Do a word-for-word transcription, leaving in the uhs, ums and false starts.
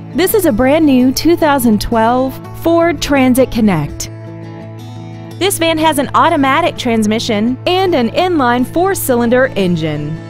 This is a brand new two thousand twelve Ford Transit Connect. This van has an automatic transmission and an inline four-cylinder engine.